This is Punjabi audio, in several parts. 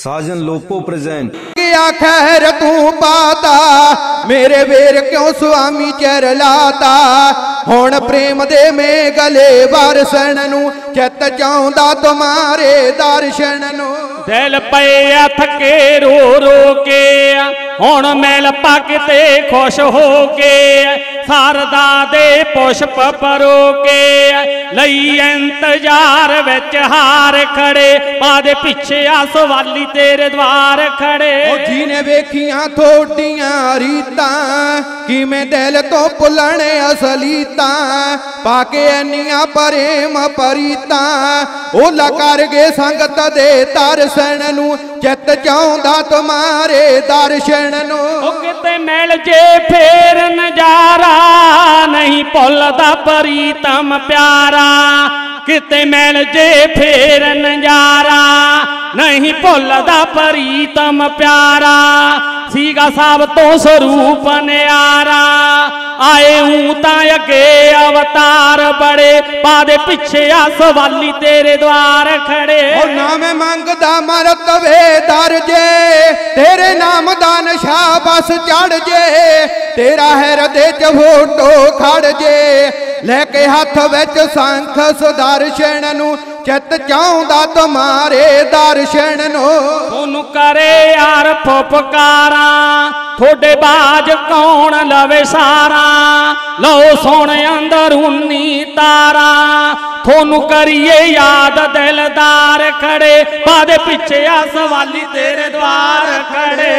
साजन लोपो प्रेजेंट। क्या खैर तू पाता मेरे वेर क्यों स्वामी चर लाता हुण प्रेम दे में गले बरसन नू चित चाहुंदा तुम्हारे दर्शन नू दिल पे थके रो रो के हुण मैल पकते खुश हो के सारदा दे पुष्प परो के लई इंतजार विच हार खड़े पादे पिछे आस वाली तेरे द्वार खड़े जिने वेखियां थोड़ियां रीतां किवें दिल तो भुलण असलीतां पाके इन्नियां प्रेम परीतां ओला कर गए संगत दे दर्शन नू चित चाहुंदा तुम्हारे दर्शन नू किते मिल जे फेर नजारा नहीं भुलदा प्रीतम प्यारा किते मिल जे फेर नजारा नहीं भुलदा प्रीतम प्यारा सीगा सब तो स्वरूप न्यारा आए हूं तां अगे अवतार बड़े पादे पिछे आस वाली तेरे द्वार खड़े ना मैं मंगदा मरतबे दरजे तेरे नाम दा नशा बस चढ़ जे तेरा हृदय च फोटो खड़ जे लेके हाथ विच शंख सुदर्शन नू चित चाहुंदा तुम्हारे दर्शन नू ओनू करे यार फुफकारा थोड़े बाज कौन लवे सारा लो सोने अंदरूनी तारा थोनू करिए याद दिलदार खड़े पादे पिछे आस वाली तेरे द्वार खड़े।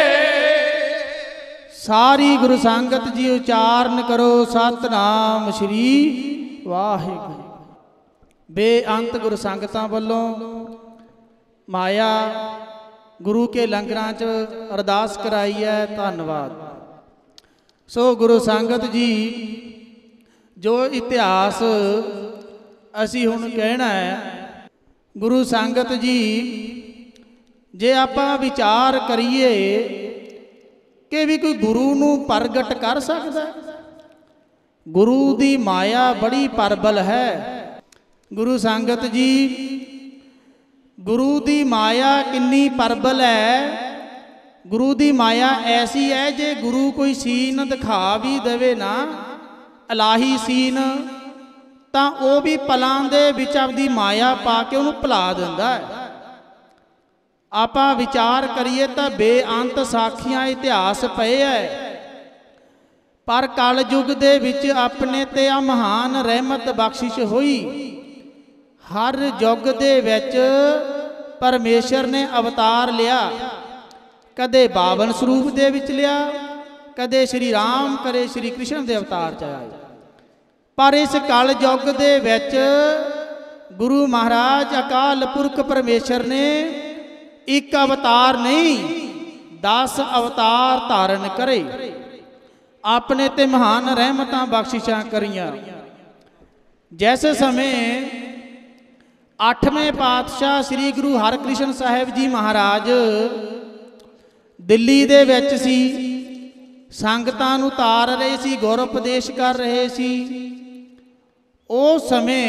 सारी गुरु संगत जी उचारण करो सतनाम श्री वाहिगुरू। बेअंत गुरु संगतां वल्लों माया गुरु के लंगरां च अरदास कराई है, धन्नवाद। सो गुरु संगत जी जो इतिहास असी हुण कहना है गुरु संगत जी जे आपां विचार करिए कि भी कोई गुरु नूं प्रगट कर सकदा, गुरु दी माया बड़ी परबल है। गुरु संगत जी गुरु दी माया किन्नी परबल है, गुरु दी माया ऐसी है जे गुरु कोई सीन दिखा भी देवे ना इलाही सीन तां वो भी पलां दे विच आपदी माया पा के उहनूं भुला दिंदा है। आपां विचार करिए तां बेअंत साखियां इतिहास पए है, पर कल युग दे विच अपने ते आ महान रहमत बख्शिश होई। हर युग दे विच परमेश्वर ने अवतार लिया, कदे बावन स्वरूप दे विच लिया, कदे श्री राम करे श्री कृष्ण दे अवतार च आए। पर इस कल युग दे विच गुरु महाराज अकाल पुरख परमेश्वर ने एक अवतार नहीं 10 अवतार धारण करे, अपने ते महान रहमतां बख्शिशां करियां। जैसे समय 8वें पातशाह श्री गुरु हरकृष्ण साहिब जी महाराज दिल्ली दे विच सी, संगतां नूं तार रहे सी, गुर उपदेश कर रहे सी। उस समय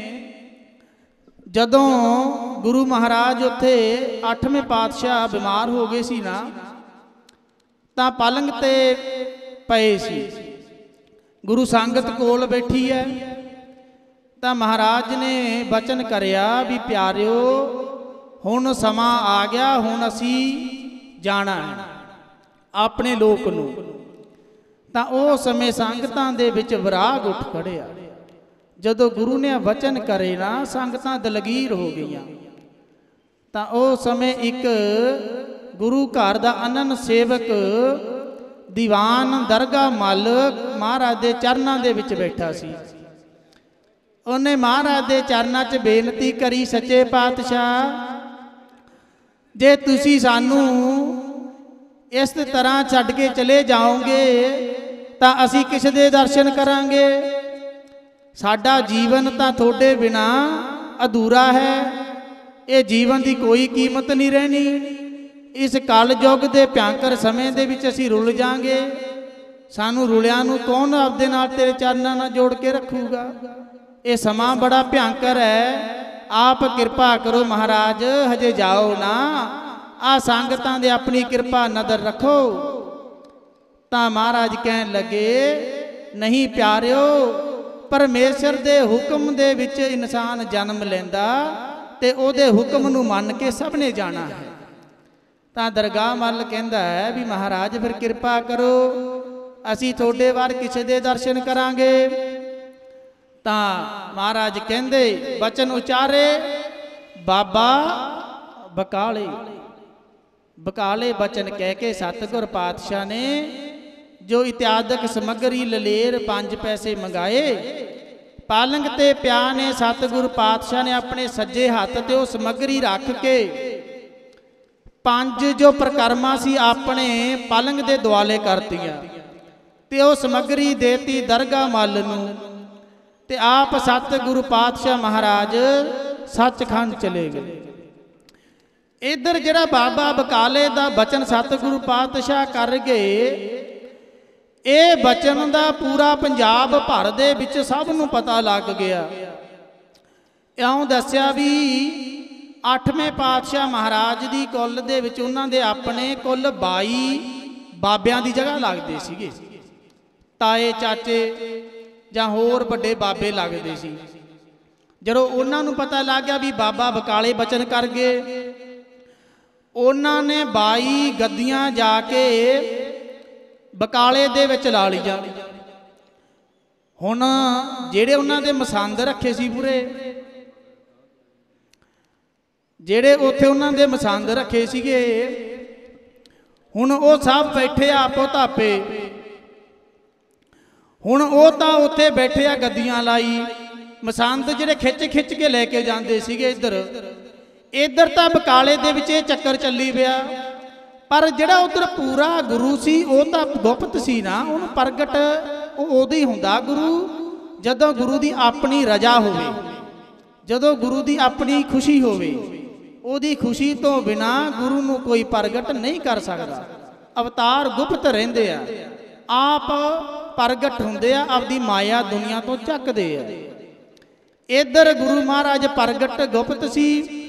जदों गुरु महाराज उत्थे 8वें पातशाह बीमार हो गए सी ना, तां पलंग ते पए सी, गुरु संगत कोल बैठी है। तां महाराज ने बचन करया भी प्यारिओ हुण समा आ गया, हुण असी जाना है अपने लोक नूं। तां उस समय संगतां दे विच विराग उठ खड़िया। जदों गुरु ने वचन करे ना संगतां दलगीर हो गईयां। तां उस समय एक गुरु घर दा अनन सेवक दीवान दरगाह मल महाराज दे चरनां दे विच बैठा सी। उन्हें महाराज दे चरनां च बेनती करी, सच्चे पातशाह जे तुसी सानू इस तरह छड्ड के चले जाओगे तां असी किस दे दर्शन करांगे, साडा जीवन तां थोड़े बिना अधूरा है, ये जीवन की कोई कीमत नहीं रहनी। इस कल युग के भयंकर समय दे विच असीं रुल जाएंगे, सानू रुलिया नूं कौन आपदे नाल तेरे चरनां नाल जोड़ के रखूगा। ये समा बड़ा भयंकर है, आप कृपा करो महाराज, हजे जाओ ना, आ संगतां दे अपनी कृपा नज़र रखो। तां महाराज कहन लगे नहीं प्यारिओ, परमेश्वर दे हुक्म दे विच इंसान जन्म लैंदा ते ओदे हुक्म नूं मन के सब ने जाना है। तां दरगाह मल कहंदा है भी महाराज फिर कृपा करो, असी थोड़े वार किसे दे दर्शन करांगे। तां महाराज कहंदे बचन उचारे बाबा बकाले। बकाले बचन कह के सतगुर पातशाह ने जो इत्यादक समग्री ललेर 5 पैसे मंगाए, पालंग ते प्या ने सतगुर पातशाह ने अपने सज्जे हाथ ते वो समग्री रख के 5 जो प्रकरमा सी अपने पलंग दे दुआले करतियां ते वो समग्री देती दरगाह मल नूं ते आप सतगुरु पातशाह महाराज सचखंड चले गए। इधर जिहड़ा बाबा बकाले दा बचन सतगुरु पातशाह कर गए, ये बचन दा पूरा पंजाब भर दे विच सब नूं पता लग गया। इउं दस्सिया भी 8वें पातशाह महाराज दी कुल दे विच उन्हां दे अपने कुल 22 बाबियां दी जगह लगदे सीगे, ताए चाचे जां होर वड्डे बाबे लगदे सी। जदों उन्हां नूं पता लग गया भी बाबा बकाले बचन कर गए, उन्हां ने 22 गद्दियां जाके बकाले दे विच ला लिया। हुण जेड़े उन्हां दे मसंद रखे सी पूरे, जेड़े उत्थे उन्हां दे मसंद रखे सीगे, हुण वो सब बैठे आपो धापे। हुण वो तां उत्थे बैठे आ गद्दियां लाई, मसंद जेड़े खिच खिच के लैके जांदे सीगे इधर इधर तां बकाले दे विच चक्कर चली पिया। पर जिहड़ा उधर पूरा गुरु सी वो तां गुप्त सी ना, उहनूं प्रगट उदों ही हुंदा गुरु जदों गुरु दी अपनी रजा होवे, जदों गुरु दी अपनी खुशी होवे। ओदी खुशी तो बिना गुरु नूं कोई प्रगट नहीं कर सकदा। अवतार गुप्त रहिंदे आ, आप प्रगट हुंदे आ, आपदी माया दुनिया तो झकदे आ। इधर गुरु महाराज प्रगट गुप्त सी।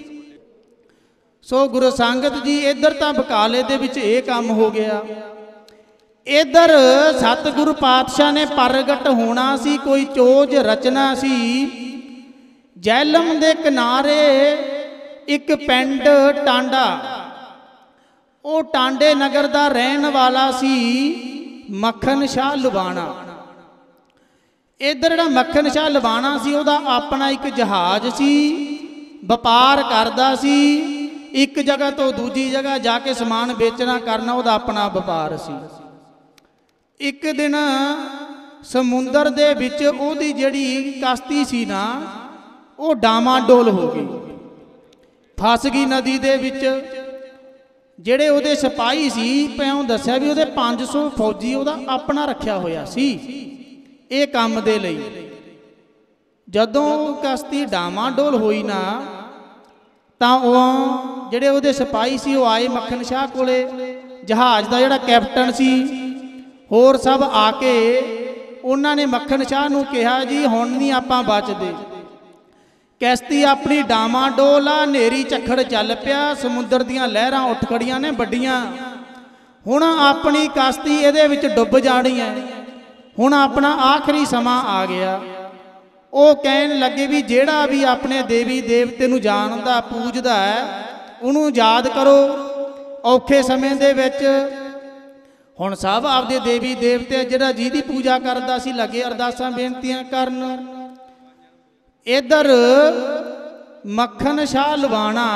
सो गुरु संगत जी इधर तां बकाले दे विच ये काम हो गया। इधर सतगुरु पातशाह ने प्रगट होना सी, कोई चोज रचना सी। जैलम दे किनारे एक पिंड टांडा, वो टांडे नगर दा रहन वाला सी मक्खन शाह लुबाना। इधर जिहड़ा मक्खन शाह लुबाना सी उहदा अपना एक जहाज सी, व्यापार करदा सी। एक जगह तो दूजी जगह जाके समान बेचना करना उहदा अपना व्यापार सी। एक दिन समुंदर दे विच उहदी जिहड़ी कश्ती सी ना, वो डामाडोल हो गई, फस गई नदी दे विच। जिहड़े उहदे सिपाही सी पैओं दस्सिया भी उहदे 500 फौजी उहदा अपना रखिया होया सी ये काम दे लई। जदों कश्ती डामाडोल होई ना तां ओह जिहड़े उहदे सिपाही सी वो आए मक्खन शाह कोले, जहाज दा जिहड़ा कैप्टन सी होर सब आके उन्हां ने मक्खन शाह नूं कहा जी हुण नहीं आपां बचदे, किश्ती अपनी डामाडोल आ, नेरी झक्खड़ चल पिया, समुद्र दीयां लहरां उठ खड़ियां ने वड्डियां, हुण अपनी कश्ती इहदे विच डुੱਬ जाणी है, हुण अपना आखिरी समा आ गया। वो कहन लगे भी जेड़ा भी अपने देवी देवते नूं जानदा पूजदा है उहनूं याद करो औखे समय दे विच। हुण सब आपदे देवी देवते जिहड़ा जिहदी पूजा करदा सी लगे अरदासां बेनतियां करन। इधर मक्खन शाह लुबाना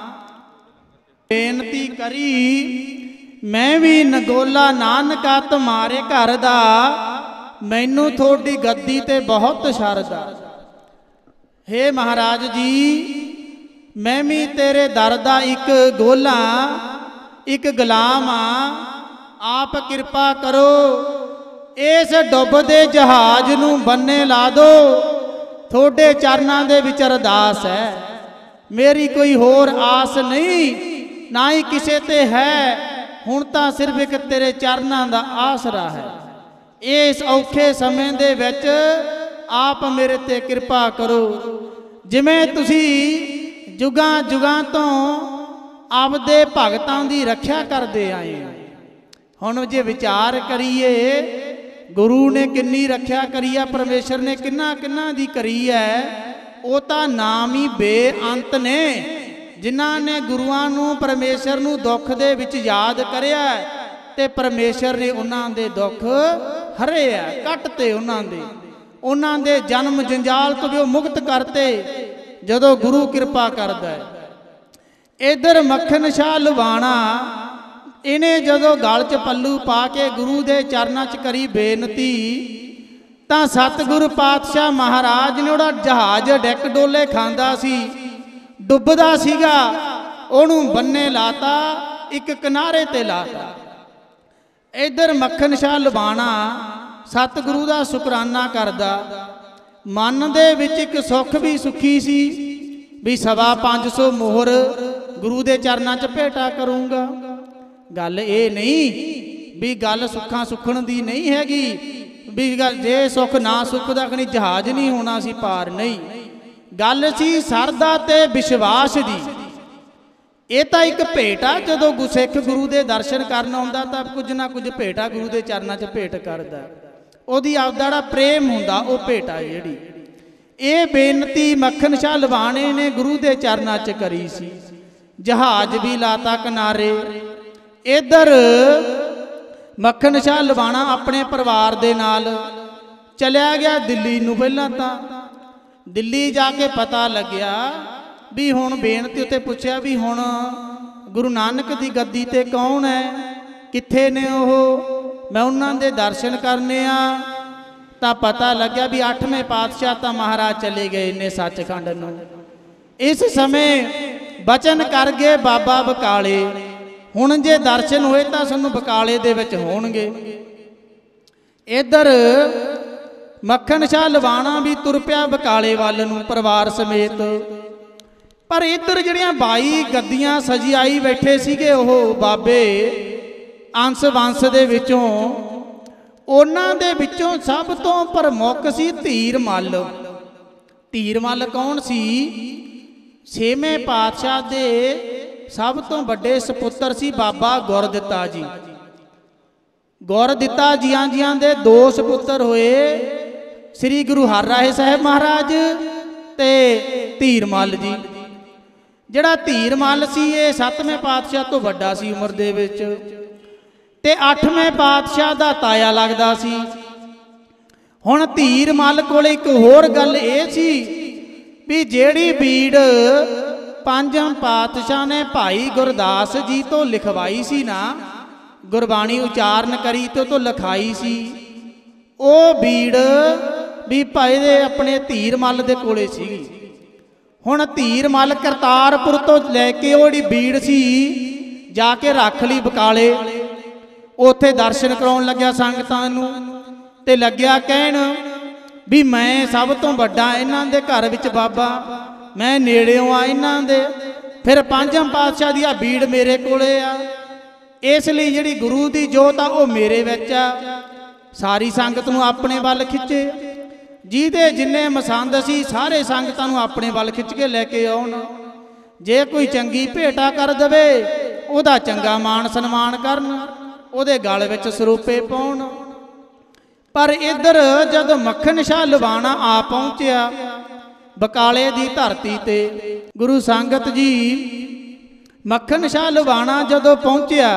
बेनती करी, मैं भी नगोला नानका तुम्हारे घर दा, मैनू थोड़ी गद्दी ते बहुत शरदा। हे महाराज जी मैं भी तेरे दर दा एक गोला एक गुलाम आ, आप कृपा करो इस डुबदे जहाज नूं बन्ने ला दो, थोड़े चरनां दे विच अरदास है, मेरी कोई होर आस नहीं ना ही किसे ते है, हुण तां सिर्फ एक तेरे चरनां दा आसरा है। इस औखे समय दे विच आप मेरे ते कृपा करो, जिवें तुसी जुगां जुगां तो ਆਪਦੇ ਭਗਤਾਂ ਦੀ ਰੱਖਿਆ ਕਰਦੇ ਆਏ ਹਾਂ। ਹੁਣ ਜੇ ਵਿਚਾਰ ਕਰੀਏ ਗੁਰੂ ਨੇ ਕਿੰਨੀ ਰੱਖਿਆ ਕਰੀ ਆ, ਪਰਮੇਸ਼ਰ ਨੇ ਕਿੰਨਾ ਕਿੰਨਾ ਦੀ ਕਰੀ ਹੈ, ਉਹ ਤਾਂ ਨਾਮ ਹੀ ਬੇਅੰਤ ਨੇ। ਜਿਨ੍ਹਾਂ ਨੇ ਗੁਰੂਆਂ ਨੂੰ ਪਰਮੇਸ਼ਰ ਨੂੰ ਦੁੱਖ ਦੇ ਵਿੱਚ ਯਾਦ ਕਰਿਆ ਤੇ ਪਰਮੇਸ਼ਰ ਨੇ ਉਹਨਾਂ ਦੇ ਦੁੱਖ ਹਰੇ ਆ, ਕੱਟਤੇ ਉਹਨਾਂ ਦੇ ਜਨਮ ਜੰਜਾਲ ਤੋਂ ਵੀ ਉਹ ਮੁਕਤ ਕਰਤੇ ਜਦੋਂ ਗੁਰੂ ਕਿਰਪਾ ਕਰਦਾ ਹੈ। ਇਧਰ ਮੱਖਣ ਸ਼ਾਹ ਲਵਾਣਾ, ਇਹਨੇ ਜਦੋਂ ਗਲ 'ਚ ਪੱਲੂ ਪਾ ਕੇ ਗੁਰੂ ਦੇ ਚਰਨਾਂ 'ਚ ਕਰੀ ਬੇਨਤੀ ਤਾਂ ਸਤਿਗੁਰੂ ਪਾਤਸ਼ਾਹ ਮਹਾਰਾਜ ਨੇ ਉਹਦਾ ਜਹਾਜ਼ ਡਿੱਕ ਡੋਲੇ ਖਾਂਦਾ ਸੀ, ਡੁੱਬਦਾ ਸੀਗਾ, ਉਹਨੂੰ ਬੰਨੇ ਲਾਤਾ, ਇੱਕ ਕਿਨਾਰੇ ਤੇ ਲਾਤਾ। ਇਧਰ ਮੱਖਣ ਸ਼ਾਹ ਲਵਾਣਾ ਸਤਿਗੁਰੂ ਦਾ ਸ਼ੁਕਰਾਨਾ ਕਰਦਾ, ਮਨ ਦੇ ਵਿੱਚ ਇੱਕ ਸੁੱਖ ਵੀ ਸੁਖੀ ਸੀ ਵੀ 550 ਮੋਹਰ ਗੁਰੂ ਦੇ ਚਰਨਾਂ 'ਚ ਭੇਟਾ ਕਰੂੰਗਾ। ਗੱਲ ਇਹ ਨਹੀਂ ਵੀ ਗੱਲ ਸੁੱਖਾਂ ਸੁੱਖਣ ਦੀ ਨਹੀਂ ਹੈਗੀ ਵੀ ਗੱਲ ਜੇ ਸੁੱਖ ਨਾ ਸੁੱਖਦਾ ਕਣੀ ਜਹਾਜ਼ ਨਹੀਂ ਹੋਣਾ ਸੀ ਪਾਰ, ਨਹੀਂ, ਗੱਲ ਸੀ ਸਰਦਾ ਤੇ ਵਿਸ਼ਵਾਸ ਦੀ। ਇਹ ਤਾਂ ਇੱਕ ਭੇਟ ਆ, ਜਦੋਂ ਗੁਰਸਿੱਖ ਗੁਰੂ ਦੇ ਦਰਸ਼ਨ ਕਰਨ ਆਉਂਦਾ ਤਾਂ ਕੁਝ ਨਾ ਕੁਝ ਭੇਟਾ ਗੁਰੂ ਦੇ ਚਰਨਾਂ 'ਚ ਭੇਟ ਕਰਦਾ, ਉਹਦੀ ਆਪਦਾ ਜਿਹੜਾ ਪ੍ਰੇਮ ਹੁੰਦਾ ਉਹ ਭੇਟਾ ਜਿਹੜੀ। ਇਹ ਬੇਨਤੀ ਮੱਖਣ ਸ਼ਾਹ ਲਵਾਣੇ ਨੇ ਗੁਰੂ ਦੇ ਚਰਨਾਂ 'ਚ ਕਰੀ ਸੀ, ਜਹਾਜ਼ ਵੀ ਲਾਤਾ ਕਿਨਾਰੇ। ਇਧਰ ਮੱਖਣ ਸ਼ਾਹ ਲਵਾਣਾ ਆਪਣੇ ਪਰਿਵਾਰ ਦੇ ਨਾਲ ਚਲਿਆ ਗਿਆ ਦਿੱਲੀ ਨੂੰ। ਪਹਿਲਾਂ ਤਾਂ ਦਿੱਲੀ ਜਾ ਕੇ ਪਤਾ ਲੱਗਿਆ ਵੀ ਹੁਣ ਬੇਨਤੀ ਉੱਤੇ ਪੁੱਛਿਆ ਵੀ ਹੁਣ ਗੁਰੂ ਨਾਨਕ ਦੀ ਗੱਦੀ ਤੇ ਕੌਣ ਹੈ, ਕਿੱਥੇ ਨੇ ਉਹ, ਮੈਂ ਉਹਨਾਂ ਦੇ ਦਰਸ਼ਨ ਕਰਨੇ ਆ। ਤਾਂ ਪਤਾ ਲੱਗਿਆ ਵੀ 8ਵੇਂ ਪਾਤਸ਼ਾਹ ਤਾਂ ਮਹਾਰਾਜ ਚਲੇ ਗਏ ਨੇ ਸੱਚਖੰਡ ਨੂੰ। ਇਸ ਸਮੇਂ ਬਚਨ ਕਰ ਗਏ ਬਾਬਾ ਬਕਾਲੇ, ਹੁਣ ਜੇ ਦਰਸ਼ਨ ਹੋਏ ਤਾਂ ਸਾਨੂੰ ਬਕਾਲੇ ਦੇ ਵਿੱਚ ਹੋਣਗੇ। ਇਧਰ ਮੱਖਣ ਸ਼ਾਹ ਲਵਾਣਾ ਵੀ ਤੁਰ ਪਿਆ ਬਕਾਲੇ ਵੱਲ ਨੂੰ ਪਰਿਵਾਰ ਸਮੇਤ। ਪਰ ਇਧਰ ਜਿਹੜੀਆਂ 22 ਗੱਦੀਆਂ ਸਜਾਈ ਬੈਠੇ ਸੀਗੇ ਉਹ ਬਾਬੇ ਅੰਸ਼ ਵੰਸ਼ ਦੇ ਵਿੱਚੋਂ, ਉਹਨਾਂ ਦੇ ਵਿੱਚੋਂ ਸਭ ਤੋਂ ਪ੍ਰਮੁੱਖ ਸੀ ਧੀਰ ਮੱਲ। ਧੀਰ ਮੱਲ ਕੌਣ ਸੀ? 6ਵੇਂ ਪਾਤਸ਼ਾਹ ਦੇ ਸਭ ਤੋਂ ਵੱਡੇ ਸਪੁੱਤਰ ਸੀ ਬਾਬਾ ਗੁਰਦਿੱਤਾ ਜੀ। ਗੁਰਦਿੱਤਾ ਜੀਆਂ ਦੇ 2 ਸਪੁੱਤਰ ਹੋਏ, ਸ੍ਰੀ ਗੁਰੂ ਹਰਿਰਾਏ ਸਾਹਿਬ ਮਹਾਰਾਜ ਤੇ ਧੀਰ ਮੱਲ ਜੀ। ਜਿਹੜਾ ਧੀਰ ਮੱਲ ਸੀ ਇਹ 7ਵੇਂ ਪਾਤਸ਼ਾਹ ਤੋਂ ਵੱਡਾ ਸੀ ਉਮਰ ਦੇ ਵਿੱਚ ਤੇ 8ਵੇਂ ਪਾਤਸ਼ਾਹ ਦਾ ਤਾਇਆ ਲੱਗਦਾ ਸੀ। ਹੁਣ ਧੀਰ ਮੱਲ ਕੋਲ ਇੱਕ ਹੋਰ ਗੱਲ ਇਹ ਸੀ ਵੀ ਜਿਹੜੀ ਬੀੜ 5ਵੇਂ ਪਾਤਸ਼ਾਹ ਨੇ ਭਾਈ ਗੁਰਦਾਸ ਜੀ ਤੋਂ ਲਿਖਵਾਈ ਸੀ ਨਾ, ਗੁਰਬਾਣੀ ਉਚਾਰਨ ਕਰੀ ਤੇ ਉਹ ਤੋਂ ਲਿਖਾਈ ਸੀ, ਉਹ ਬੀੜ ਵੀ ਭਾਈ ਦੇ ਆਪਣੇ ਧੀਰ ਮੱਲ ਦੇ ਕੋਲੇ ਸੀਗੀ। ਹੁਣ ਧੀਰ ਮੱਲ ਕਰਤਾਰਪੁਰ ਤੋਂ ਲੈ ਕੇ ਉਹ ਜਿਹੜੀ ਬੀੜ ਸੀ ਜਾ ਕੇ ਰੱਖ ਲਈ ਬਕਾਲੇ। ਉੱਥੇ ਦਰਸ਼ਨ ਕਰਾਉਣ ਲੱਗਿਆ ਸੰਗਤਾਂ ਨੂੰ ਤੇ ਲੱਗਿਆ ਕਹਿਣ ਵੀ ਮੈਂ ਸਭ ਤੋਂ ਵੱਡਾ ਇਹਨਾਂ ਦੇ ਘਰ ਵਿੱਚ ਬਾਬਾ, ਮੈਂ ਨੇੜਿਓਂ ਆ ਇਹਨਾਂ ਦੇ, ਫਿਰ 5ਵੇਂ ਪਾਤਸ਼ਾਹ ਦੀ ਆ ਬੀੜ ਮੇਰੇ ਕੋਲੇ ਆ, ਇਸ ਲਈ ਜਿਹੜੀ ਗੁਰੂ ਦੀ ਜੋਤ ਆ ਉਹ ਮੇਰੇ ਵਿੱਚ ਆ। ਸਾਰੀ ਸੰਗਤ ਨੂੰ ਆਪਣੇ ਵੱਲ ਖਿੱਚੇ, ਜਿਹਦੇ ਜਿੰਨੇ ਮਸੰਦ ਸੀ ਸਾਰੇ ਸੰਗਤਾਂ ਨੂੰ ਆਪਣੇ ਵੱਲ ਖਿੱਚ ਕੇ ਲੈ ਕੇ ਆਉਣ। ਜੇ ਕੋਈ ਚੰਗੀ ਭੇਟਾ ਕਰ ਦੇਵੇ ਉਹਦਾ ਚੰਗਾ ਮਾਣ ਸਨਮਾਨ ਕਰਨ, ਉਹਦੇ ਗਲ ਵਿੱਚ ਸਰੂਪੇ ਪਾਉਣ। ਪਰ ਇੱਧਰ ਜਦੋਂ ਮੱਖਣ ਸ਼ਾਹ ਲਵਾਣਾ ਆ ਪਹੁੰਚਿਆ ਬਕਾਲੇ ਦੀ ਧਰਤੀ ਤੇ, ਗੁਰੂ ਸੰਗਤ ਜੀ ਮੱਖਣ ਸ਼ਾਹ ਲਵਾਣਾ ਜਦੋਂ ਪਹੁੰਚਿਆ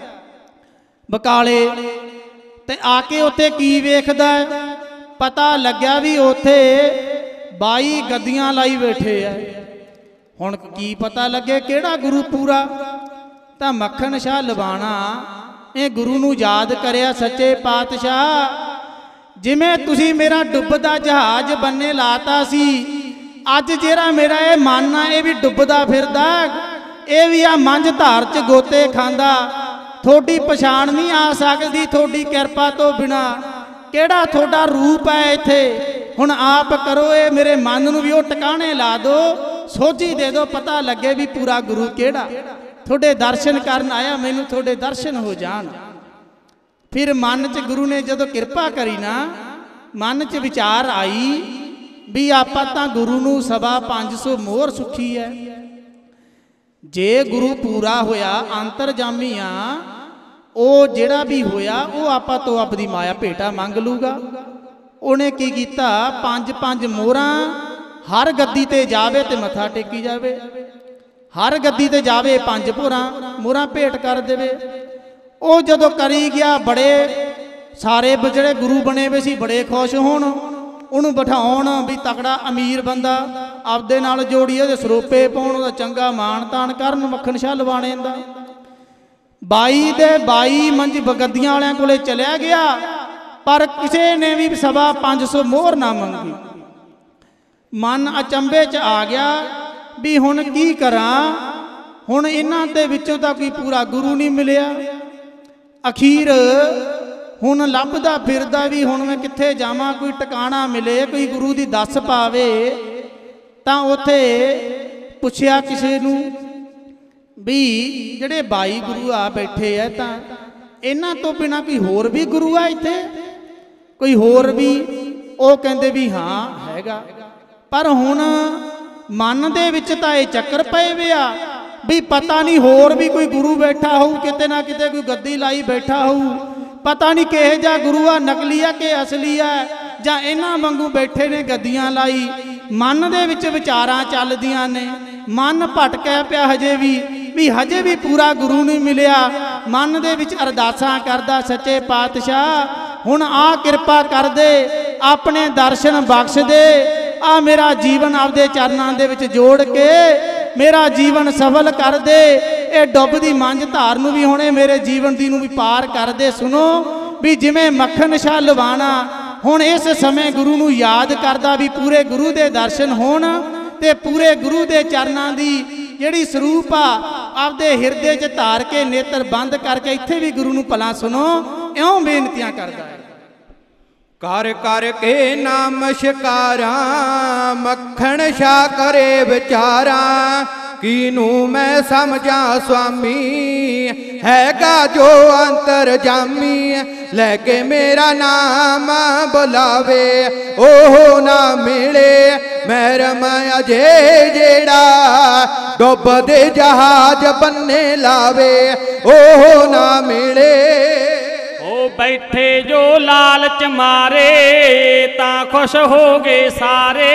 ਬਕਾਲੇ ਤੇ ਆ ਕੇ ਉੱਥੇ ਕੀ ਵੇਖਦਾ, ਪਤਾ ਲੱਗਿਆ ਵੀ ਉੱਥੇ 22 ਗੱਦੀਆਂ ਲਾਈ ਬੈਠੇ ਆ। ਹੁਣ ਕੀ ਪਤਾ ਲੱਗੇ ਕਿਹੜਾ ਗੁਰੂ ਪੂਰਾ? ਤਾਂ ਮੱਖਣ ਸ਼ਾਹ ਲਵਾਣਾ ਇਹ ਗੁਰੂ ਨੂੰ ਯਾਦ ਕਰਿਆ, ਸੱਚੇ ਪਾਤਸ਼ਾਹ ਜਿਵੇਂ ਤੁਸੀਂ ਮੇਰਾ ਡੁੱਬਦਾ ਜਹਾਜ਼ ਬੰਨੇ ਲਾਤਾ ਸੀ, ਅੱਜ ਜਿਹੜਾ ਮੇਰਾ ਇਹ ਮਨ ਆ ਇਹ ਵੀ ਡੁੱਬਦਾ ਫਿਰਦਾ, ਇਹ ਵੀ ਆ ਮੰਝ ਧਾਰ 'ਚ ਗੋਤੇ ਖਾਂਦਾ, ਤੁਹਾਡੀ ਪਛਾਣ ਨਹੀਂ ਆ ਸਕਦੀ ਤੁਹਾਡੀ ਕਿਰਪਾ ਤੋਂ ਬਿਨਾ, ਕਿਹੜਾ ਤੁਹਾਡਾ ਰੂਪ ਹੈ ਇੱਥੇ, ਹੁਣ ਆਪ ਕਰੋ ਇਹ ਮੇਰੇ ਮਨ ਨੂੰ ਵੀ ਉਹ ਟਿਕਾਣੇ ਲਾ ਦਿਓ, ਸੋਝੀ ਦੇ ਦਿਓ, ਪਤਾ ਲੱਗੇ ਵੀ ਪੂਰਾ ਗੁਰੂ ਕਿਹੜਾ। ਤੁਹਾਡੇ ਦਰਸ਼ਨ ਕਰਨ ਆਇਆ, ਮੈਨੂੰ ਤੁਹਾਡੇ ਦਰਸ਼ਨ ਹੋ ਜਾਣ। ਫਿਰ ਮਨ 'ਚ ਗੁਰੂ ਨੇ ਜਦੋਂ ਕਿਰਪਾ ਕਰੀ ਨਾ, ਮਨ 'ਚ ਵਿਚਾਰ ਆਈ ਵੀ ਆਪਾਂ ਤਾਂ ਗੁਰੂ ਨੂੰ 550 ਮੋਹਰ ਸੁਖੀ ਹੈ, जे गुरु पूरा होया अंतरजामी आ, ਉਹ ਜਿਹੜਾ ਵੀ ਹੋਇਆ ਉਹ ਆਪਾਂ ਤੋਂ ਆਪਦੀ ਮਾਇਆ ਭੇਟਾ ਮੰਗ ਲੂਗਾ। ਉਹਨੇ ਕੀ ਕੀਤਾ, 5-5 ਮੋਹਰਾਂ ਹਰ ਗੱਦੀ ਤੇ ਜਾਵੇ ਤੇ ਮੱਥਾ ਟੇਕੀ ਜਾਵੇ, ਹਰ ਗੱਦੀ ਤੇ ਜਾਵੇ 5 ਮੋਹਰਾਂ ਭੇਟ ਕਰ ਦੇਵੇ। ਉਹ ਜਦੋਂ ਕਰੀ ਗਿਆ, ਬੜੇ ਸਾਰੇ ਜਿਹੜੇ ਗੁਰੂ ਬਣੇ ਵੇ ਸੀ ਬੜੇ ਖੁਸ਼ ਹੋਣ, ਉਹਨੂੰ ਬਿਠਾਉਣ ਵੀ ਤਕੜਾ ਅਮੀਰ ਬੰਦਾ ਆਪਦੇ ਨਾਲ ਜੋੜੀ, ਉਹਦੇ ਸਰੋਪੇ ਪਾਉਣ, ਉਹਦਾ ਚੰਗਾ ਮਾਣ ਤਾਣ ਕਰਨ, ਮੱਖਣ ਸ਼ਾਹ ਲਵਾਣੇ ਦਾ। 22 ਦੇ 22 ਮੰਝ ਗੱਦੀਆਂ ਵਾਲਿਆਂ ਕੋਲੇ ਚਲਿਆ ਗਿਆ, ਪਰ ਕਿਸੇ ਨੇ ਵੀ 500 ਮੋਹਰ ਨਾ ਮੰਗੀ। ਮਨ ਅਚੰਭੇ 'ਚ ਆ ਗਿਆ ਵੀ ਹੁਣ ਕੀ ਕਰਾਂ, ਹੁਣ ਇਹਨਾਂ ਦੇ ਵਿੱਚੋਂ ਤਾਂ ਕੋਈ ਪੂਰਾ ਗੁਰੂ ਨਹੀਂ ਮਿਲਿਆ। ਅਖੀਰ ਹੁਣ ਲੱਭਦਾ ਫਿਰਦਾ ਵੀ ਹੁਣ ਮੈਂ ਕਿੱਥੇ ਜਾਵਾਂ, ਕੋਈ ਟਿਕਾਣਾ ਮਿਲੇ, ਕੋਈ ਗੁਰੂ ਦੀ ਦੱਸ ਪਾਵੇ। ਤਾਂ ਉੱਥੇ ਪੁੱਛਿਆ ਕਿਸੇ ਨੂੰ ਵੀ ਜਿਹੜੇ 22 ਗੁਰੂ ਆ ਬੈਠੇ ਆ, ਤਾਂ ਇਹਨਾਂ ਤੋਂ ਬਿਨਾ ਕੋਈ ਹੋਰ ਵੀ ਗੁਰੂ ਆ ਇੱਥੇ, ਕੋਈ ਹੋਰ ਵੀ? ਉਹ ਕਹਿੰਦੇ ਵੀ ਹਾਂ ਹੈਗਾ, ਪਰ ਹੁਣ ਮਨ ਦੇ ਵਿੱਚ ਤਾਂ ਇਹ ਚੱਕਰ ਪਏ ਵੇ ਆ ਵੀ ਪਤਾ ਨਹੀਂ ਹੋਰ ਵੀ ਕੋਈ ਗੁਰੂ ਬੈਠਾ ਹੋਊ, ਕਿਤੇ ਨਾ ਕਿਤੇ ਕੋਈ ਗੱਦੀ ਲਾਈ ਬੈਠਾ ਹੋਊ, ਪਤਾ ਨਹੀਂ ਕਿਹੋ ਜਿਹਾ ਗੁਰੂ ਆ, ਨਕਲੀ ਆ ਕਿ ਅਸਲੀ ਆ, ਜਾਂ ਇਹਨਾਂ ਵਾਂਗੂ ਬੈਠੇ ਨੇ ਗੱਦੀਆਂ ਲਾਈ। ਮਨ ਦੇ ਵਿੱਚ ਵਿਚਾਰਾਂ ਚੱਲਦੀਆਂ ਨੇ, ਮਨ ਭਟਕਿਆ ਪਿਆ ਹਜੇ ਵੀ ਹਜੇ ਵੀ ਪੂਰਾ ਗੁਰੂ ਨਹੀਂ ਮਿਲਿਆ। ਮਨ ਦੇ ਵਿੱਚ ਅਰਦਾਸਾਂ ਕਰਦਾ, ਸੱਚੇ ਪਾਤਸ਼ਾਹ ਹੁਣ ਆ ਕਿਰਪਾ ਕਰ ਦੇ, ਆਪਣੇ ਦਰਸ਼ਨ ਬਖਸ਼ ਦੇ, ਆ ਮੇਰਾ ਜੀਵਨ ਆਪਦੇ ਚਰਨਾਂ ਦੇ ਵਿੱਚ ਜੋੜ ਕੇ ਮੇਰਾ ਜੀਵਨ ਸਫਲ ਕਰ ਦੇ, ਇਹ ਡੁੱਬਦੀ ਮੰਝ ਧਾਰ ਨੂੰ ਵੀ ਹੁਣੇ ਮੇਰੇ ਜੀਵਨ ਦੀ ਨੂੰ ਵੀ ਪਾਰ ਕਰ ਦੇ। ਸੁਣੋ ਵੀ ਜਿਵੇਂ ਮੱਖਣ ਸ਼ਾਹ ਲਵਾਣਾ ਹੁਣ ਇਸ ਸਮੇਂ ਗੁਰੂ ਨੂੰ ਯਾਦ ਕਰਦਾ ਵੀ ਪੂਰੇ ਗੁਰੂ ਦੇ ਦਰਸ਼ਨ ਹੋਣ ਤੇ ਪੂਰੇ ਗੁਰੂ ਦੇ ਚਰਨਾਂ ਦੀ ਜਿਹੜੀ ਸਰੂਪ ਆ ਆਪਦੇ ਹਿਰਦੇ 'ਚ ਧਾਰ ਕੇ ਨੇਤਰ ਬੰਦ ਕਰਕੇ ਇੱਥੇ ਵੀ ਗੁਰੂ ਨੂੰ ਭਲਾ ਸੁਣੋ ਇਉਂ ਬੇਨਤੀਆਂ ਕਰਦਾ ਹੈ। ਕਰ ਕਰ ਕੇ ਨਮਸਕਾਰਾਂ, ਮੱਖਣ ਸ਼ਾਹ ਕਰੇ ਵਿਚਾਰਾਂ, ਕਿਨੂੰ ਮੈਂ ਸਮਝਾਂ ਸੁਆਮੀ, ਹੈਗਾ ਜੋ ਅੰਤਰਜਾਮੀ, ਲੈ ਕੇ ਮੇਰਾ ਨਾਮ ਬੁਲਾਵੇ ਉਹ ਨਾ ਮਿਲੇ। ਮਹਿਰਮ ਅਜੇ ਜਿਹੜਾ ਡੁੱਬਦੇ ਜਹਾਜ਼ ਬੰਨੇ ਲਾਵੇ ਉਹ ਨਾ ਮਿਲੇ। ਉਹ ਬੈਠੇ ਜੋ ਲਾਲਚ ਮਾਰੇ ਤਾਂ ਖੁਸ਼ ਹੋ ਗਏ ਸਾਰੇ,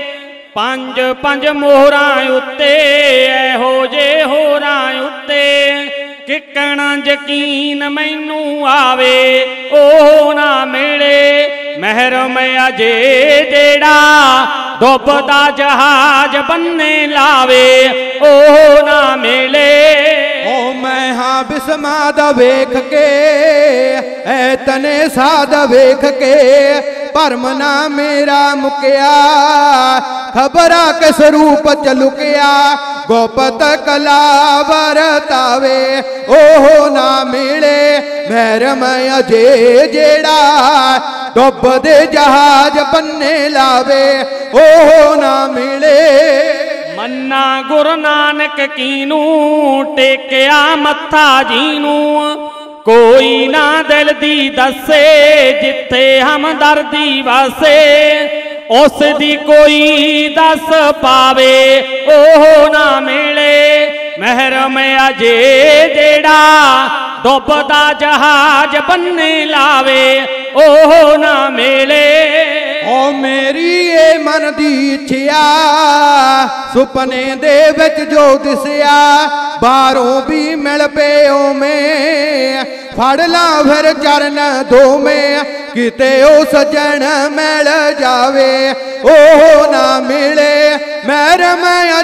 5 ਮੋਹਰਾਂ ਉੱਤੇ ਇਹੋ ਜੇ ਹੋਰਾਂ ਉੱਤੇ, ਕਿੱਕਣ ਯਕੀਨ ਮੈਨੂੰ ਆਵੇ ਉਹ ਨਾ ਮਿਲੇ। ਮਹਿਰਮ ਅਜੇ ਜਿਹੜਾ ਡੁੱਬਦਾ ਜਹਾਜ਼ ਬੰਨੇ ਲਾਵੇ ਉਹ ਨਾ ਮਿਲੇ। ਓ ਮੈਂ ਹਾਂ ਬਿਸਮਾ ਦਾ ਵੇਖ ਕੇ ਐ ਤਨੇ ਸਾਧ ਵੇਖ ਕੇ, ਭਰਮ ਨਾ ਮੇਰਾ ਮੁਕਿਆ, ਖਬਰਾਂ ਕਿਸ ਰੂਪ ਚ ਲੁਕਿਆ, ਗੋਪਤ ਕਲਾ ਵਰਤਾਵੇ ਉਹ ਨਾ ਮਿਲੇ। ਮਹਿਰਮ ਅਜੇ ਜਿਹੜਾ ਡੁੱਬਦੇ ਜਹਾਜ਼ ਬੰਨੇ ਲਾਵੇ ਉਹ ਨਾ ਮਿਲੇ। ਮੰਨਾ ਗੁਰੂ ਨਾਨਕ ਕੀਨੂੰ ਟੇਕਿਆ ਮੱਥਾ ਜੀਨੂੰ, ਕੋਈ ਨਾ ਦਿਲ ਦੀ ਦੱਸੇ ਜਿੱਥੇ ਹਮਦਰਦੀ ਵਾਸੇ, ਉਸ ਦੀ ਕੋਈ ਦੱਸ ਪਾਵੇ ਉਹ ਨਾ ਮਿਲੇ। ਮਹਿਰਮ ਅਜੇ ਜਿਹੜਾ ਡੁੱਬਦਾ ਜਹਾਜ਼ ਬੰਨੇ ਲਾਵੇ ਉਹ ਨਾ ਮਿਲੇ। ਓ ਮੇਰੀ ਏ ਮਨ ਦੀ ਇੱਛਿਆ, ਸੁਪਨੇ ਦੇ ਵਿੱਚ ਜੋ ਦਿਸਿਆ, ਬਾਹਰੋਂ ਵੀ ਮਿਲ ਪਏ ਓਵੇਂ, ਫੜ ਲਾਂ ਫਿਰ ਚਰਨ ਦੋਵੇਂ, ਕਿਤੇ ਉਹ ਸੱਜਣ ਮਿਲ ਜਾਵੇ ਉਹ ਨਾ ਮਿਲੇ। ਮਹਿਰਮ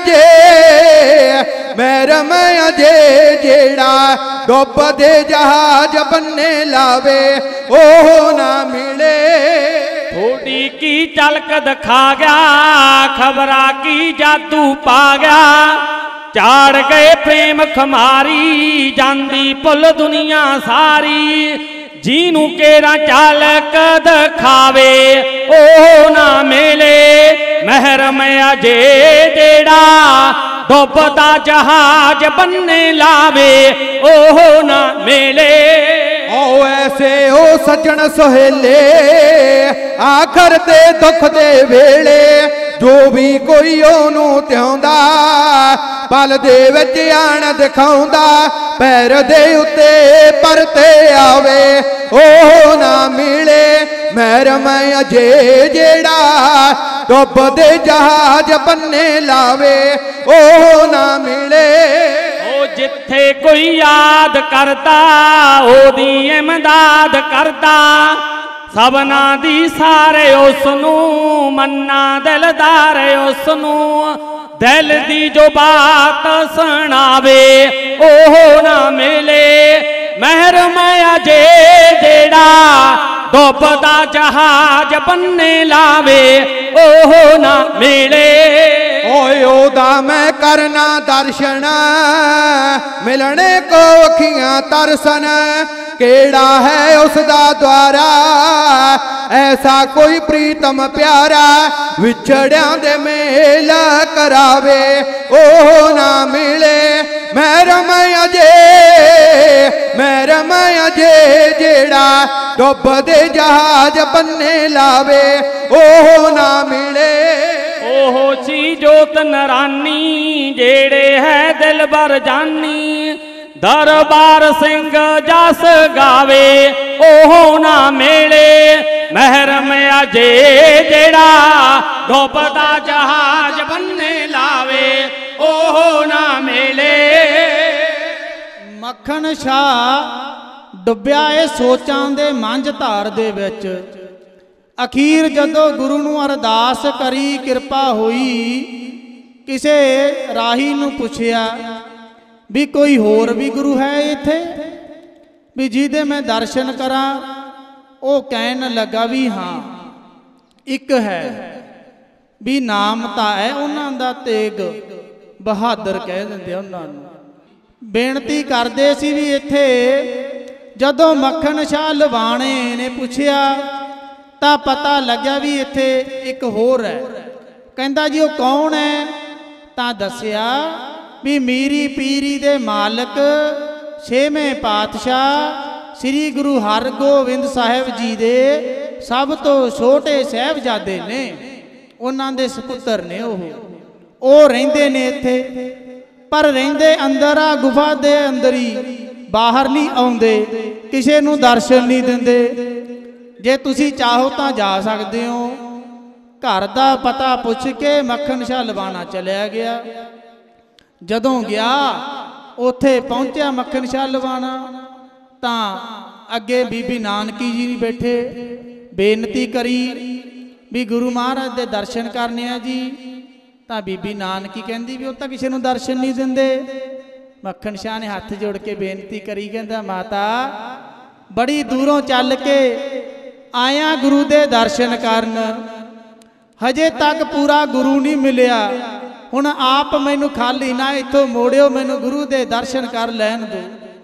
ਅਜੇ ਜਿਹੜਾ ਡੁੱਬਦੇ ਜਹਾਜ਼ ਬੰਨੇ ਲਾਵੇ ਉਹ ਨਾ ਮਿਲੇ। ਥੋੜੀ ਕੀ ਝਲਕ ਦਿਖਾ ਗਿਆ, ਖਬਰਾਂ ਕੀ ਜਾਦੂ ਪਾ ਗਿਆ, ਚਾੜ ਗਏ ਪ੍ਰੇਮ ਖਮਾਰੀ, ਜਾਂਦੀ ਭੁੱਲ ਦੁਨੀਆ ਸਾਰੀ, ਜਿਹਨੂੰ ਕੇਰਾ ਝਲਕ ਦਿਖਾਵੇ ਉਹ ਨਾ ਮਿਲੇ। ਮਹਿਰਮ ਅਜੇ ਜਿਹੜਾ ਡੁੱਬਦਾ ਜਹਾਜ਼ ਬੰਨੇ ਲਾਵੇ ਉਹ ਨਾ ਮਿਲੇ। ਓ ਐਸੇ ਉਹ ਸੱਜਣ ਸੁਹੇਲੇ, ਆਖਰ ਤੇ ਦੁੱਖ ਦੇ ਵੇਲੇ, ਜੋ ਵੀ ਕੋਈ ਉਹਨੂੰ ਧਿਆਉਂਦਾ ਪਲ ਦੇ ਵਿੱਚ ਆਣ ਦਿਖਾਉਂਦਾ ਪੈਰ ਦੇ ਉੱਤੇ ਪਰਤੇ ਆਵੇ ਉਹ ਨਾ ਮਿਲੇ ਮਹਿਰਮ ਅਜੇ ਜਿਹੜਾ ਡੁੱਬਦੇ ਜਹਾਜ਼ ਬੰਨੇ ਲਾਵੇ ਉਹ ਨਾ ਮਿਲੇ। ਉਹ ਜਿੱਥੇ ਕੋਈ ਯਾਦ ਕਰਦਾ ਉਹਦੀ ਇਮਦਾਦ ਕਰਦਾ ਸਭਨਾ ਦੀ ਸਾਰੇ ਉਸ ਨੂੰ ਮੰਨਾ ਦਿਲਦਾਰ ਉਸ ਨੂੰ ਦਿਲ ਦੀ ਜੋ ਬਾਤ ਸੁਣਾਵੇ ਉਹ ਨਾ ਮਿਲੇ ਮਹਿਰਮ ਅਜੇ ਜਿਹੜਾ ਡੁੱਬਦਾ ਜਹਾਜ਼ ਬੰਨੇ ਲਾਵੇ ਉਹ ਨਾ ਮਿਲੇ। ਓਏ ਉਹਦਾ ਮੈਂ ਕਰਨਾ ਦਰਸ਼ਨ ਮਿਲਣੇ ਕੋ ਅੱਖੀਆਂ ਤਰਸਨ ਕਿਹੜਾ ਹੈ ਉਸ ਦਾ ਦੁਆਰਾ ਐਸਾ ਕੋਈ ਪ੍ਰੀਤਮ ਪਿਆਰਾ ਵਿਛੜਿਆਂ ਦੇ ਮੇਲ ਕਰਾਵੇ ਉਹ ਨਾ ਮਿਲੇ ਮਹਿਰਮ ਅਜੇ ਜਿਹੜਾ ਡੁੱਬਦੇ ਜਹਾਜ਼ ਬੰਨੇ ਲਾਵੇ ਉਹ ਨਾ ਮਿਲੇ। ਉਹ ਸੀ ਜੋਤ ਨਰਾਨੀ ਜਿਹੜੇ ਹੈ ਦਿਲਬਰ ਜਾਨੀ ਦਰਬਾਰ ਸਿੰਘ ਜਸ ਗਾਵੇ ਉਹ ਨਾ ਮਿਲੇ ਮਹਿਰਮ ਅਜੇ ਜਿਹੜਾ ਡੁੱਬਦਾ ਜਹਾਜ਼ ਬੰਨੇ ਲਾਵੇ ਉਹ ਨਾ ਮਿਲੇ। ਮੱਖਣ ਸ਼ਾਹ ਡੁੱਬਿਆ ਇਹ ਸੋਚਾਂ ਦੇ ਮੰਝ ਧਾਰ ਦੇ ਵਿੱਚ ਅਖੀਰ ਜਦੋਂ ਗੁਰੂ ਨੂੰ ਅਰਦਾਸ ਕਰੀ ਕਿਰਪਾ ਹੋਈ ਕਿਸੇ ਰਾਹੀ ਨੂੰ ਪੁੱਛਿਆ ਵੀ ਕੋਈ ਹੋਰ ਵੀ ਗੁਰੂ ਹੈ ਇੱਥੇ ਵੀ ਜਿਹਦੇ ਮੈਂ ਦਰਸ਼ਨ ਕਰਾਂ ਉਹ ਕਹਿਣ ਲੱਗਾ ਵੀ ਹਾਂ ਇੱਕ ਹੈ ਵੀ ਨਾਮ ਤਾਂ ਹੈ ਉਹਨਾਂ ਦਾ ਤੇਗ ਬਹਾਦਰ ਕਹਿ ਦਿੰਦੇ ਉਹਨਾਂ ਨੂੰ। ਬੇਨਤੀ ਕਰਦੇ ਸੀ ਵੀ ਇੱਥੇ ਜਦੋਂ ਮੱਖਣ ਸ਼ਾਹ ਲਵਾਣੇ ਨੇ ਪੁੱਛਿਆ ਤਾਂ ਪਤਾ ਲੱਗਿਆ ਵੀ ਇੱਥੇ ਇੱਕ ਹੋਰ ਹੈ। ਕਹਿੰਦਾ ਜੀ ਉਹ ਕੌਣ ਹੈ ਤਾਂ ਦੱਸਿਆ ਵੀ ਮੀਰੀ ਪੀਰੀ ਦੇ ਮਾਲਕ ਛੇਵੇਂ ਪਾਤਸ਼ਾਹ ਸ੍ਰੀ ਗੁਰੂ ਹਰਗੋਬਿੰਦ ਸਾਹਿਬ ਜੀ ਦੇ ਸਭ ਤੋਂ ਛੋਟੇ ਸਾਹਿਬਜ਼ਾਦੇ ਨੇ ਉਹਨਾਂ ਦੇ ਸਪੁੱਤਰ ਨੇ ਉਹ ਰਹਿੰਦੇ ਨੇ ਇੱਥੇ ਪਰ ਰਹਿੰਦੇ ਅੰਦਰ ਆ ਗੁਫਾ ਦੇ ਅੰਦਰ ਹੀ ਬਾਹਰ ਨਹੀਂ ਆਉਂਦੇ ਕਿਸੇ ਨੂੰ ਦਰਸ਼ਨ ਨਹੀਂ ਦਿੰਦੇ। ਜੇ ਤੁਸੀਂ ਚਾਹੋ ਤਾਂ ਜਾ ਸਕਦੇ ਹੋ। ਘਰ ਦਾ ਪਤਾ ਪੁੱਛ ਕੇ ਮੱਖਣ ਸ਼ਾਹ ਲਵਾਣਾ ਚਲਿਆ ਗਿਆ। ਜਦੋਂ ਗਿਆ ਉੱਥੇ ਪਹੁੰਚਿਆ ਮੱਖਣ ਸ਼ਾਹ ਲਵਾਣਾ ਤਾਂ ਅੱਗੇ ਬੀਬੀ ਨਾਨਕੀ ਜੀ ਵੀ ਬੈਠੇ ਬੇਨਤੀ ਕਰੀ ਵੀ ਗੁਰੂ ਮਹਾਰਾਜ ਦੇ ਦਰਸ਼ਨ ਕਰਨੇ ਆ ਜੀ। ਤਾਂ ਬੀਬੀ ਨਾਨਕੀ ਕਹਿੰਦੀ ਵੀ ਉਹ ਤਾਂ ਕਿਸੇ ਨੂੰ ਦਰਸ਼ਨ ਨਹੀਂ ਦਿੰਦੇ। ਮੱਖਣ ਸ਼ਾਹ ਨੇ ਹੱਥ ਜੋੜ ਕੇ ਬੇਨਤੀ ਕਰੀ ਕਹਿੰਦਾ ਮਾਤਾ ਬੜੀ ਦੂਰੋਂ ਚੱਲ ਕੇ ਆਇਆ ਗੁਰੂ ਦੇ ਦਰਸ਼ਨ ਕਰਨ ਹਜੇ ਤੱਕ ਪੂਰਾ ਗੁਰੂ ਨਹੀਂ ਮਿਲਿਆ ਹੁਣ ਆਪ ਮੈਨੂੰ ਖਾਲੀ ਨਾ ਇੱਥੋਂ ਮੋੜਿਓ ਮੈਨੂੰ ਗੁਰੂ ਦੇ ਦਰਸ਼ਨ ਕਰ ਲੈਣ ਦਿਓ।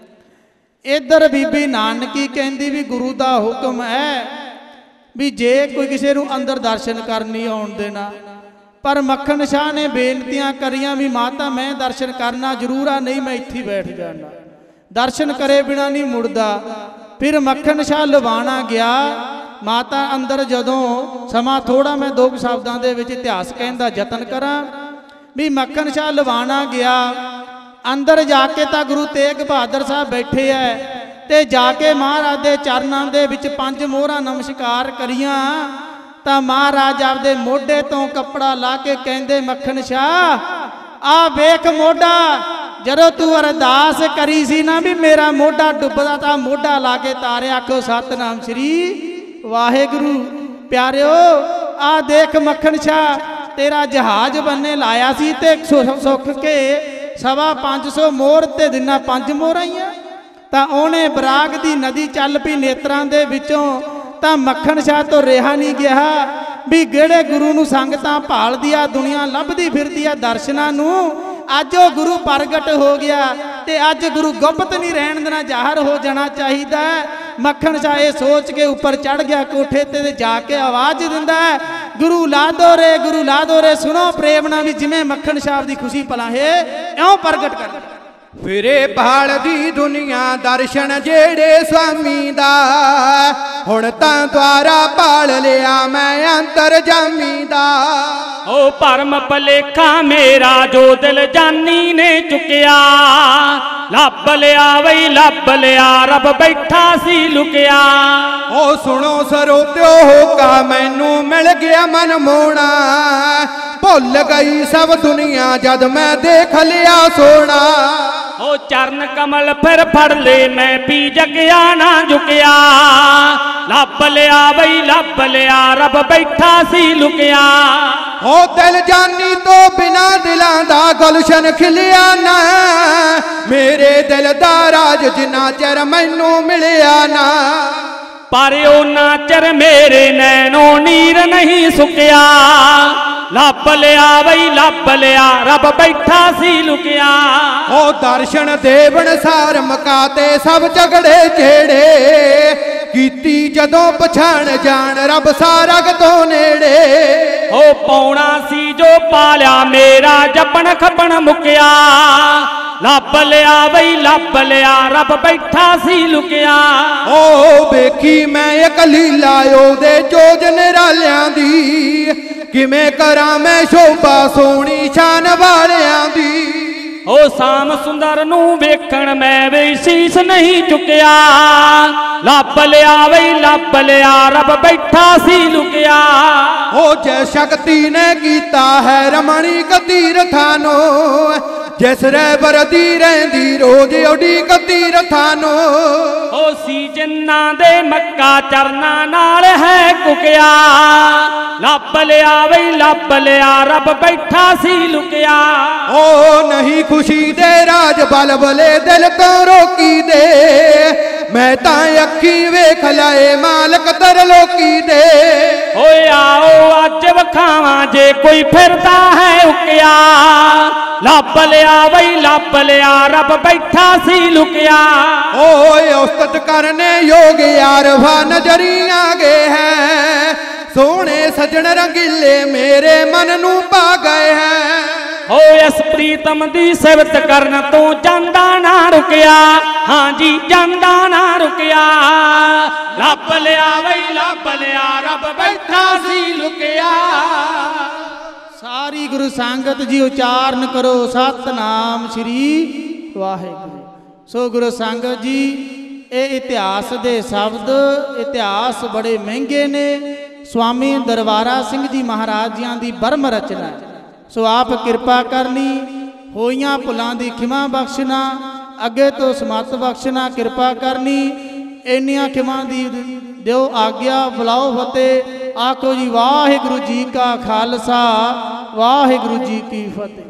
ਇੱਧਰ ਬੀਬੀ ਨਾਨਕੀ ਕਹਿੰਦੀ ਵੀ ਗੁਰੂ ਦਾ ਹੁਕਮ ਹੈ ਵੀ ਜੇ ਕੋਈ ਕਿਸੇ ਨੂੰ ਅੰਦਰ ਦਰਸ਼ਨ ਕਰਨ ਨਹੀਂ ਆਉਣ ਦੇਣਾ। ਪਰ ਮੱਖਣ ਸ਼ਾਹ ਨੇ ਬੇਨਤੀਆਂ ਕਰੀਆਂ ਵੀ ਮਾਤਾ ਮੈਂ ਦਰਸ਼ਨ ਕਰਨਾ ਜ਼ਰੂਰ ਆ ਨਹੀਂ ਮੈਂ ਇੱਥੇ ਬੈਠ ਜਾਣਾ ਦਰਸ਼ਨ ਕਰੇ ਬਿਨਾ ਨਹੀਂ ਮੁੜਦਾ। ਫਿਰ ਮੱਖਣ ਸ਼ਾਹ ਲਵਾਣਾ ਗਿਆ ਮਾਤਾ ਅੰਦਰ ਜਦੋਂ ਸਮਾਂ ਥੋੜਾ ਮੈਂ ਦੋ ਸ਼ਬਦਾਂ ਦੇ ਵਿੱਚ ਇਤਿਹਾਸ ਕਹਿਣ ਦਾ ਯਤਨ ਕਰਾਂ ਵੀ ਮੱਖਣ ਸ਼ਾਹ ਲਵਾਣਾ ਗਿਆ ਅੰਦਰ ਜਾ ਕੇ ਤਾਂ ਗੁਰੂ ਤੇਗ ਬਹਾਦਰ ਸਾਹਿਬ ਬੈਠੇ ਐ ਤੇ ਜਾ ਕੇ ਮਹਾਰਾਜ ਦੇ ਚਰਨਾਂ ਦੇ ਵਿੱਚ 5 ਮੋਹਰਾਂ ਨਮਸਕਾਰ ਕਰੀਆਂ ਤਾਂ ਮਹਾਰਾਜ ਆਪਦੇ ਮੋਢੇ ਤੋਂ ਕੱਪੜਾ ਲਾ ਕੇ ਕਹਿੰਦੇ ਮੱਖਣ ਸ਼ਾਹ ਆ ਵੇਖ ਮੋਢਾ ਜਦੋਂ ਤੂੰ ਅਰਦਾਸ ਕਰੀ ਸੀ ਨਾ ਵੀ ਮੇਰਾ ਮੋਢਾ ਡੁੱਬਦਾ ਤਾਂ ਮੋਢਾ ਲਾ ਕੇ ਤਾਰਿਆ ਆਖੋ ਸਤਨਾਮ ਸ੍ਰੀ ਵਾਹਿਗੁਰੂ। ਪਿਆਰਿਓ ਆ ਦੇਖ ਮੱਖਣ ਸ਼ਾਹ ਤੇਰਾ ਜਹਾਜ਼ ਬੰਨੇ ਲਾਇਆ ਸੀ ਤੇ ਸੁੱਖ ਕੇ 550 ਮੋਹਰ ਤੇ ਦਿਨਾਂ 5 ਮੋਹਰਾਂ ਹੀ ਆ ਤਾਂ ਉਹਨੇ ਬਰਾਗ ਦੀ ਨਦੀ ਚੱਲ ਪਈ ਨੇਤਰਾਂ ਦੇ ਵਿੱਚੋਂ ਤਾਂ ਮੱਖਣ ਸ਼ਾਹ ਤੋਂ ਰਿਹਾ ਨਹੀਂ ਗਿਆ ਵੀ ਜਿਹੜੇ ਗੁਰੂ ਨੂੰ ਸੰਗਤਾਂ ਭਾਲਦੀ ਆ ਦੁਨੀਆ ਲੱਭਦੀ ਫਿਰਦੀ ਆ ਦਰਸ਼ਨਾਂ ਨੂੰ ਅੱਜ ਉਹ ਗੁਰੂ ਪ੍ਰਗਟ ਹੋ ਗਿਆ ਤੇ ਅੱਜ ਗੁਰੂ ਗੁਪਤ ਨਹੀਂ ਰਹਿਣ ਦੇਣਾ ਜ਼ਾਹਰ ਹੋ ਜਾਣਾ ਚਾਹੀਦਾ। ਮੱਖਣ ਸ਼ਾਹ ਇਹ ਸੋਚ ਕੇ ਉੱਪਰ ਚੜ ਗਿਆ ਕੋਠੇ ਤੇ ਜਾ ਕੇ ਆਵਾਜ਼ ਦਿੰਦਾ ਗੁਰੂ ਲਾ ਦੋ ਰੇ ਸੁਣੋ ਪ੍ਰੇਮ ਨਾਲ ਵੀ ਜਿਵੇਂ ਮੱਖਣ ਸ਼ਾਹ ਦੀ ਖੁਸ਼ੀ ਭਲਾ ਹੈ ਇਉਂ ਪ੍ਰਗਟ ਕਰ। ਫਿਰੇ ਭਾਲਦੀ ਦੁਨੀਆ ਦਰਸ਼ਨ ਜਿਹੜੇ स्वामी ਦਾ ਹੁਣ ਤਾਂ ਦੁਆਰਾ ਭਾਲ ਲਿਆ ਮੈਂ ਅੰਤਰਜਾਮੀ ਦਾ ਉਹ ਭਰਮ ਭਲੇਖਾ ਮੇਰਾ ਜੋ ਦਿਲ ਜਾਨੀ ਨੇ ਚੁੱਕਿਆ ਲੱਭ ਲਿਆ ਵਈ ਲੱਭ ਲਿਆ ਰੱਬ ਬੈਠਾ ਸੀ ਲੁਕਿਆ ਉਹ ਸੁਣੋ ਸਰੋਤਿਓ ਹੋਕਾ ਮੈਨੂੰ ਮਿਲ ਗਿਆ ਮਨ ਮੋਣਾ ਭੁੱਲ ਗਈ ਸਭ ਦੁਨੀਆ ਜਦ ਮੈਂ ਦੇਖ ਲਿਆ ਸੋਣਾ ਉਹ ਚਰਨ ਕਮਲ ਫਿਰ ਫੜ ਲੈ ਮੈਂ ਵੀ ਜਗਿਆ ਨਾ ਝੁਕਿਆ ਲੱਭ ਲਿਆ ਬਈ ਲੱਭ ਲਿਆ ਰੱਬ ਬੈਠਾ ਸੀ ਲੁਕਿਆ ਉਹ ਦਿਲ ਜਾਨੀ ਤੋਂ ਬਿਨਾ ਦਿਲਾਂ ਦਾ ਗੁਲਸ਼ਨ ਖਿਲਿਆ ਨਾ ਮੇਰੇ ਦਿਲ ਦਾ ਰਾਜ ਜਿੰਨਾ ਚਿਰ ਮੈਨੂੰ ਮਿਲਿਆ ਨਾ ਪਰ ਉਹਨਾਂ ਚਿਰ ਮੇਰੇ ਨੈਣੋਂ ਨੀਰ ਨਹੀਂ ਸੁੱਕਿਆ ਲੱਭ ਲਿਆ ਬਈ ਲੱਭ ਲਿਆ ਰੱਬ ਬੈਠਾ ਸੀ ਲੁਕਿਆ ਉਹ ਦਰਸ਼ਨ ਦੇਵਨ ਸਾਰ ਮਕਾਤੇ ਸਭ ਝਗੜੇ ਜਿਹੜੇ ਕੀਤੀ ਜਦੋਂ ਪਛਾਣ ਜਾਣ ਰੱਬ ਸਾਰਾ ਤੋਂ ਨੇੜੇ ਉਹ ਪਾਉਣਾ ਸੀ ਜੋ ਪਾਲਿਆ ਮੇਰਾ ਜਪਣ ਖਪਣ ਮੁਕਿਆ ਲੱਭ ਲਿਆ ਬਈ ਲੱਭ ਲਿਆ ਰੱਬ ਬੈਠਾ ਸੀ ਲੁਕਿਆ ਉਹ ਵੇਖੀ ਮੈਂ ਇੱਕ ਲੀਲਾ ਉਹਦੇ ਚੋਜ ਨਿਰਾਲਿਆਂ ਦੀ ਕਿਵੇਂ ਕਰਾਂ ਮੈਂ ਸ਼ੋਭਾ ਸੋਹਣੀ ਸ਼ਾਨ ਵਾਲਿਆਂ ਦੀ ਉਹ ਸਾਮ ਸੁੰਦਰ ਨੂੰ ਵੇਖਣ ਮੈਂ ਵੀ ਸੀਸ ਨਹੀਂ ਚੁੱਕਿਆ ਲੱਭ ਲਿਆ ਬਈ ਲੱਭ ਲਿਆ ਰੱਬ ਬੈਠਾ ਸੀ ਲੁਕਿਆ ਉਹ ਜੈ ਸ਼ਕਤੀ ਨੇ ਕੀਤਾ ਹੈ ਰਮਣੀ ਤੀਰਥਾਂ ਨੂੰ ਜਿਸ ਰਹਿਬਰ ਦੀ ਰਹਿੰਦੀ ਰੋਜ਼ ਉਡੀਕ ਤੀਰਥਾਂ ਨੂੰ ਉਹ ਸੀ ਜਿਨ੍ਹਾਂ ਦੇ ਮੱਕਾ ਚਰਨਾਂ ਨਾਲ ਹੈ ਕੁਕਿਆ ਲੱਭ ਲਿਆ ਬਈ ਲੱਭ ਲਿਆ ਰੱਬ ਬੈਠਾ ਸੀ ਲੁਕਿਆ ਉਹ ਨਹੀਂ ਖੁਸ਼ੀ ਦੇ ਰਾਜ ਬਲਬਲੇ ਦਿਲ ਤੋਂ ਰੋਕੀ ਦੇ ਮੈਂ ਤਾਂ ਅੱਖੀ ਵੇਖ ਲਏ ਮਾਲਕ ਤਰਲੋਕੀ ਦੇ ਓਏ ਆਓ ਅੱਜ ਵਖਾਵਾਂ ਜੇ ਕੋਈ ਫਿਰਦਾ ਹੈ ਉਕਿਆ ਲੱਭ ਲਿਆ ਬਈ ਲੱਭ ਲਿਆ ਰੱਬ ਬੈਠਾ ਸੀ ਲੁਕਿਆ ਓਏ ਉਸਤਤ ਕਰਨੇ ਯੋਗ ਯਾਰਵਾ ਨਜ਼ਰੀਆਂ ਗਏ ਹੈ ਸੋਹਣੇ ਸਜਣ ਰੰਗੀਲੇ ਮੇਰੇ ਮਨ ਨੂੰ ਪਾ ਗਏ ਹੈ ਓ ਇਸ ਪ੍ਰੀਤਮ ਦੀ ਸਿਫਤ ਕਰਨ ਤੋਂ ਜਾਂਦਾ ਨਾ ਰੁਕਿਆ ਹਾਂਜੀ ਜਾਂਦਾ ਨਾ ਰੁਕਿਆ ਲੱਭ ਲਿਆ ਬਈ ਲੱਭ ਲਿਆ ਰੱਬ ਬੈਠਾ ਸੀ ਲੁਕਿਆ ਸਾਰੀ ਗੁਰੂ ਸੰਗਤ ਜੀ ਉਚਾਰਨ ਕਰੋ ਸਤਨਾਮ ਸ੍ਰੀ ਵਾਹਿਗੁਰੂ। ਸੋ ਗੁਰੂ ਸੰਗਤ ਜੀ ਇਹ ਇਤਿਹਾਸ ਦੇ ਸ਼ਬਦ ਇਤਿਹਾਸ ਬੜੇ ਮਹਿੰਗੇ ਨੇ ਸਵਾਮੀ ਦਰਬਾਰਾ ਸਿੰਘ ਜੀ ਮਹਾਰਾਜ ਜੀਆਂ ਦੀ ਬਰਮ ਰਚਨਾ ਸੋ ਆਪ ਕਿਰਪਾ ਕਰਨੀ ਹੋਈਆਂ ਭੁੱਲਾਂ ਦੀ ਖਿਮਾ ਬਖਸ਼ਣਾ ਅੱਗੇ ਤੋਂ ਸਮਤ ਬਖਸ਼ਣਾ ਕਿਰਪਾ ਕਰਨੀ ਇੰਨੀਆਂ ਖਿਮਾ ਦੀ ਦਿਓ ਆਗਿਆ ਬੁਲਾਓ ਫਤਿਹ ਆਖੋ ਜੀ ਵਾਹਿਗੁਰੂ ਜੀ ਕਾ ਖਾਲਸਾ ਵਾਹਿਗੁਰੂ ਜੀ ਕੀ ਫਤਿਹ।